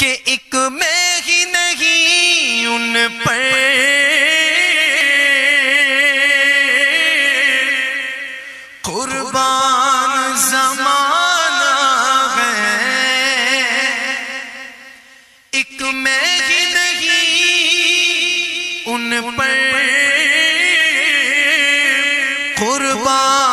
कि एक मैं ही नहीं उन पर कुर्बान ज़माना है। एक मैं ही नहीं उन पर कुर्बान